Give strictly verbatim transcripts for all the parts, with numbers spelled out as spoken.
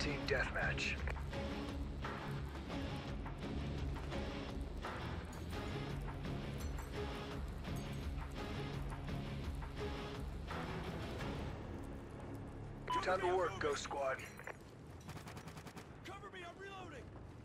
Team deathmatch. Time to work, Ghost Squad. Cover me, I'm reloading.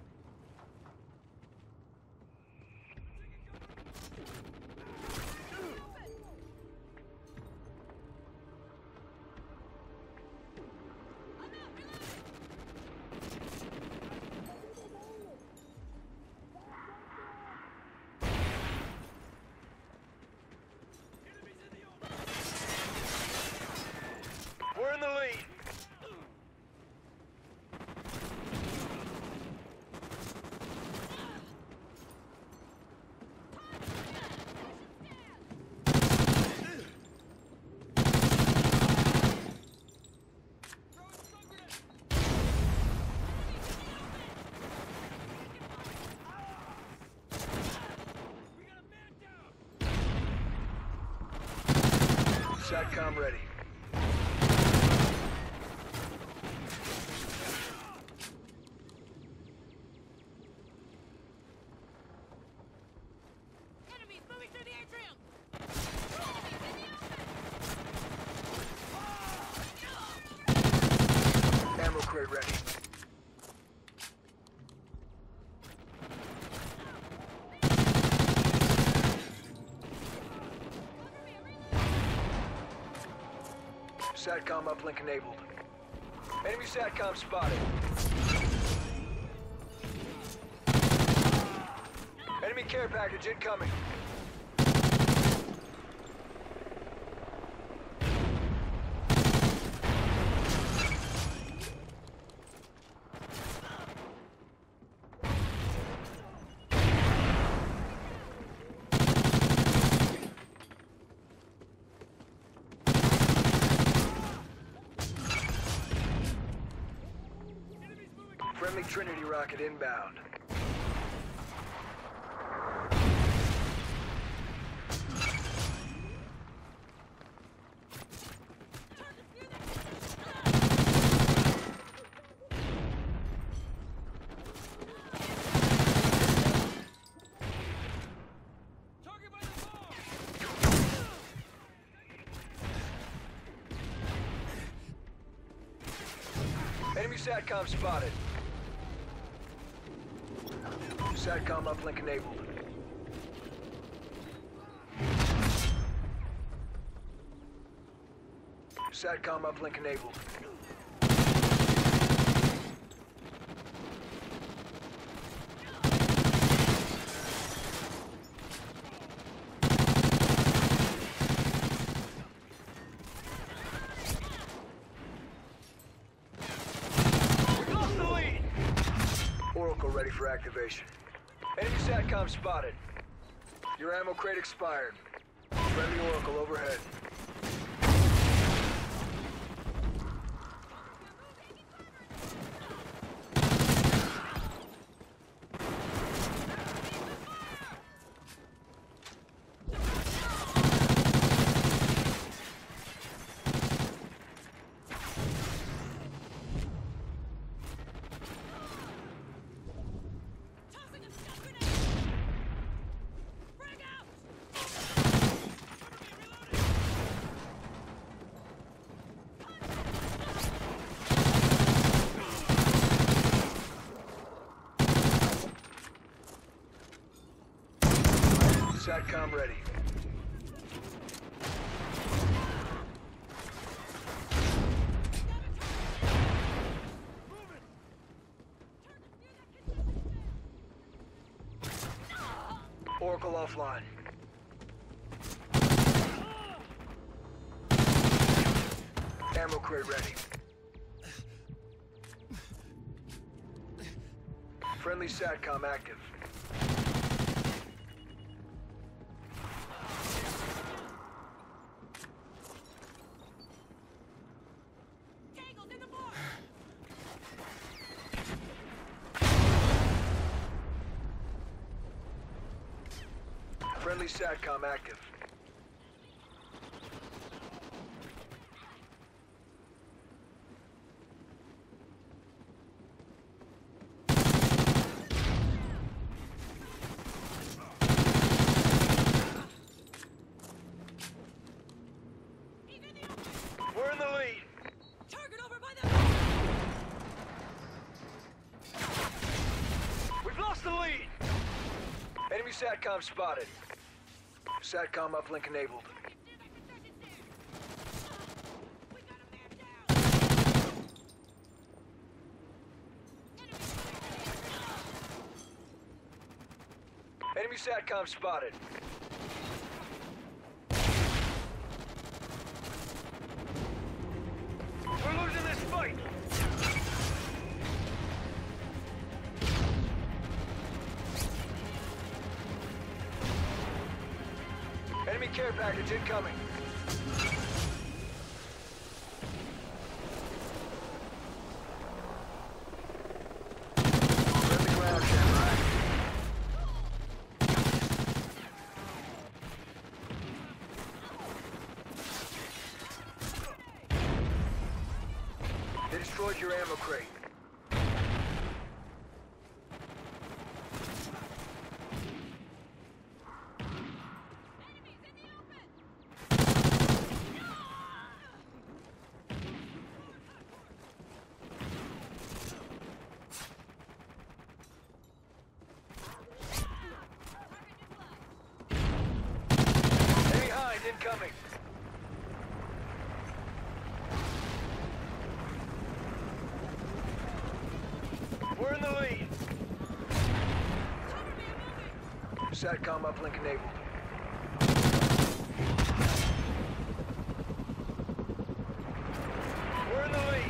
We're in the lead. SATCOM ready. Enemies moving through the atrium! Ammo crate ready. SATCOM uplink enabled. Enemy SATCOM spotted. Enemy care package incoming. Friendly Trinity rocket inbound. Target by the ball. Enemy SATCOM spotted. SATCOM uplink enabled. SATCOM uplink enabled. We lost the lead! Oracle ready for activation. Enemy SATCOM spotted. Your ammo crate expired. Friendly Oracle overhead. Tossing a stun grenade! Frag out! SATCOM ready. Oracle offline. Ammo crate ready. Friendly SATCOM active. Tangled in the board! Friendly SATCOM active. We're in the lead. Target over by the... We've lost the lead. Enemy SATCOM spotted. SATCOM uplink enabled. We got a man down. Enemy SATCOM spotted. We're losing this fight. Enemy care package incoming. Friendly ground jammer active. They destroyed your ammo crate. Enemies in the open! Enemy Hind incoming. We're in the lead. SATCOM uplink enabled. We're in the lead.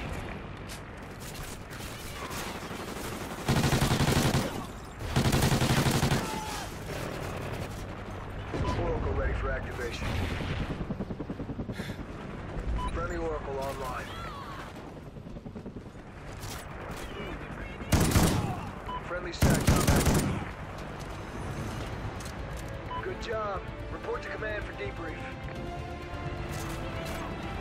Oracle ready for activation. Friendly Oracle online. Friendly SATCOM active. Good job. Report to command for debrief.